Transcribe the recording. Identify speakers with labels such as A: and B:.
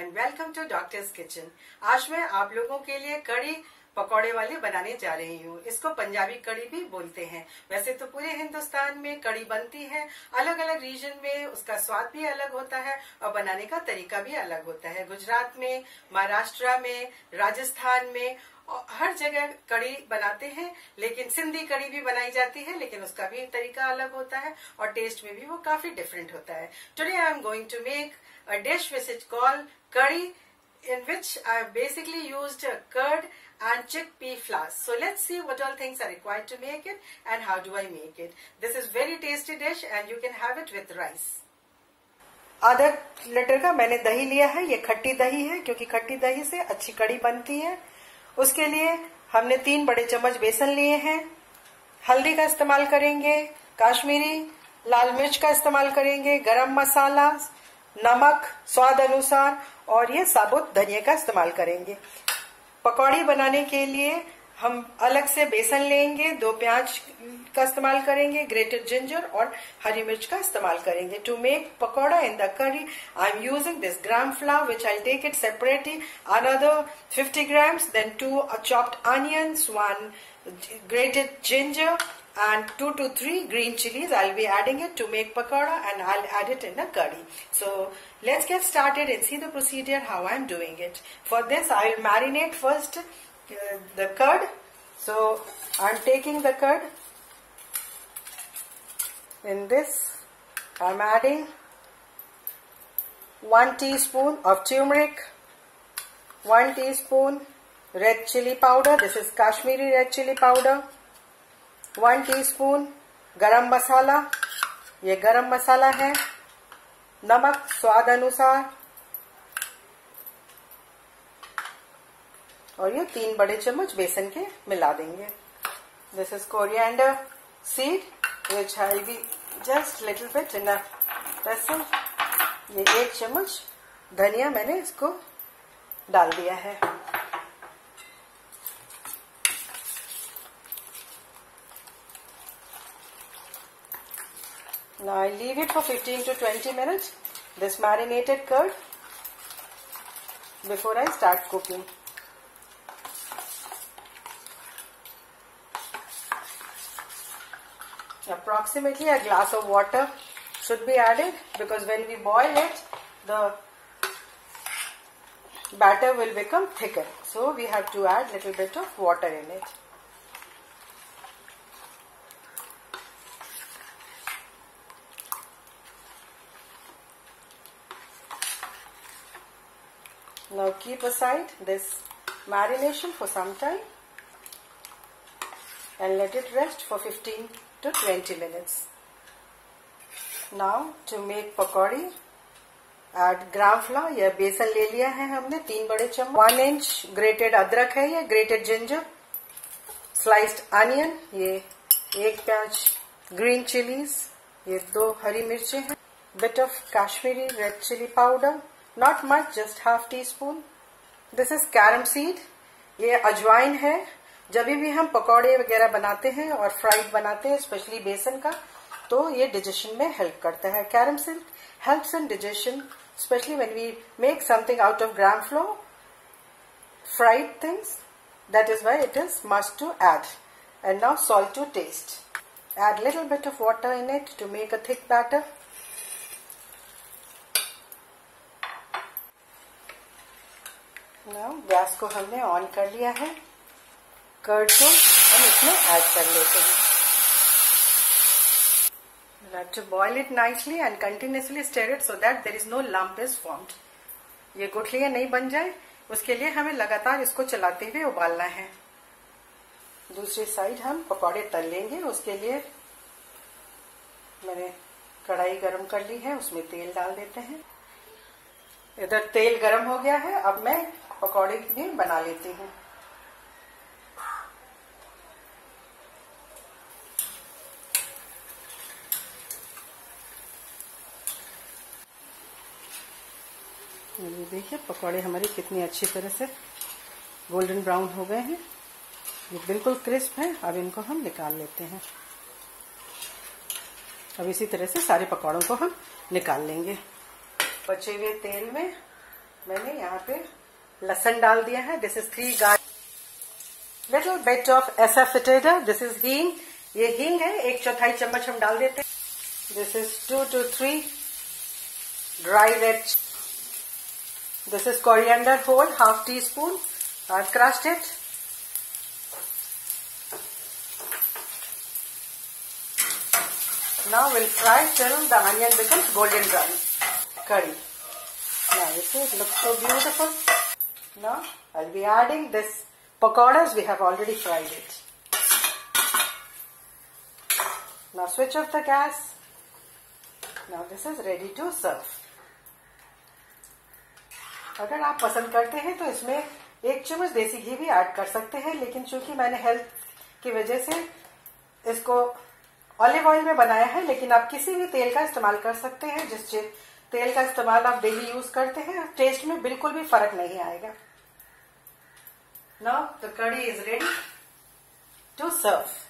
A: And welcome to doctor's kitchen. आज मैं आप लोगों के लिए कड़ी पकौड़े वाले बनाने जा रही हूँ। इसको पंजाबी कड़ी भी बोलते हैं। वैसे तो पूरे हिंदुस्तान में कड़ी बनती है, अलग अलग रीजन में उसका स्वाद भी अलग होता है और बनाने का तरीका भी अलग होता है। गुजरात में, महाराष्ट्र में, राजस्थान में हर जगह कड़ी बनाते हैं, लेकिन सिंधी कड़ी भी बनाई जाती है, लेकिन उसका भी तरीका अलग होता है और टेस्ट में भी वो काफी डिफरेंट होता है। Today I am going to make a dish which is called curry, in which I have basically used curd and chickpea flour. So let's see what all things are required to make it and how do I make it. This is very tasty dish and you can have it with rice. आधा litre का मैंने दही लिया है। ये खट्टी दही है क्योंकि खट्टी दही से अच्छी कड़ी बनती है। उसके लिए हमने 3 बड़े चम्मच बेसन लिए हैं। हल्दी का इस्तेमाल करेंगे, काश्मीरी लाल मिर्च का इस्तेमाल करेंगे, गरम मसाला, नमक स्वाद अनुसार और ये साबुत धनिया का इस्तेमाल करेंगे। पकौड़ी बनाने के लिए हम अलग से बेसन लेंगे, 2 प्याज का इस्तेमाल करेंगे, ग्रेटेड जिंजर और हरी मिर्च का इस्तेमाल करेंगे। To make pakoda in the curry I am using this gram flour which I take it separately, another 50 grams, then 2 chopped onions, 1 grated ginger and 2 to 3 green chilies. I'll be adding it to make pakoda and I'll add it in the curry. So let's get started and see the procedure how I'm doing it. For this I'll marinate first the curd. So I'm taking the curd. In this I'm adding 1 teaspoon of turmeric, 1 teaspoon red chili powder. This is Kashmiri red chili powder. 1 teaspoon garam masala, ये गरम मसाला है। नमक स्वाद अनुसार और ये 3 बड़े चम्मच बेसन के मिला देंगे। This is coriander seed which I be just little bit in a vessel. ये 1 चम्मच धनिया मैंने इसको डाल दिया है। Now I leave it for 15 to 20 minutes, this marinated curd, before I start cooking. Approximately a glass of water should be added because when we boil it, the batter will become thicker. So we have to add little bit of water in it. Now keep aside this marination for some time and let it rest for 15 to 20 minutes. Now to make pakodi, add gram flour. यह बेसन ले लिया है हमने 3 बड़े चम्मच। 1 inch grated अदरक है, ये ग्रेटेड जिंजर, स्लाइस्ड अनियन, ये 1 प्याज, ग्रीन चिलीज, ये 2 हरी मिर्चें हैं, bit of Kashmiri red chili powder, not much, just half teaspoon. This is carom seed. ये अजवाइन है। जब भी हम पकौड़े वगैरह बनाते हैं और फ्राइड बनाते हैं, स्पेशली बेसन का, तो ये डिजेशन में हेल्प करता है। Carom seed helps in digestion, especially when we make something out of gram flour, fried things. That is why it is must to add. And now salt to taste. Add little bit of water in it to make a thick batter. Now gas को हमने on कर लिया है। Curd को हम इसमें add कर लेते हैं। You have to boil it nicely and continuously stir it so that there is no lump is formed. ये गुठलियां नहीं बन जाए, उसके लिए हमें लगातार इसको चलाते हुए उबालना है। दूसरी साइड हम पकौड़े तल लेंगे। उसके लिए मैंने कढ़ाई गरम कर ली है, उसमें तेल डाल देते हैं। इधर तेल गरम हो गया है, अब मैं पकौड़े भी बना लेती हूँ। ये देखिए पकौड़े हमारे कितनी अच्छी तरह से गोल्डन ब्राउन हो गए हैं। ये बिल्कुल क्रिस्प है। अब इनको हम निकाल लेते हैं। अब इसी तरह से सारे पकौड़ों को हम निकाल लेंगे। बचे हुए तेल में मैंने यहाँ यहाँ पे लहसुन डाल दिया है। This is 3 garlic, little bit of asafoetida, this is hing, ये हींग है, 1/4 चम्मच हम डाल देते हैं। This is 2 to 3 dry red, this is coriander whole, 1/2 teaspoon, I've crushed it. Now we'll fry till the onion becomes golden brown. Curry. Now you see it looks so beautiful. Now I'll be adding this pakoras, we have already fried it. Now switch off the gas. Now this is ready to serve. अगर आप पसंद करते हैं तो इसमें 1 चम्मच देसी घी भी ऐड कर सकते हैं, लेकिन चूंकि मैंने हेल्थ की वजह से इसको ऑलिव ऑयल में बनाया है, लेकिन आप किसी भी तेल का इस्तेमाल कर सकते हैं। जिस तेल का इस्तेमाल आप डेली यूज करते हैं, टेस्ट में बिल्कुल भी फर्क नहीं आएगा। Now the kadhi is ready to serve.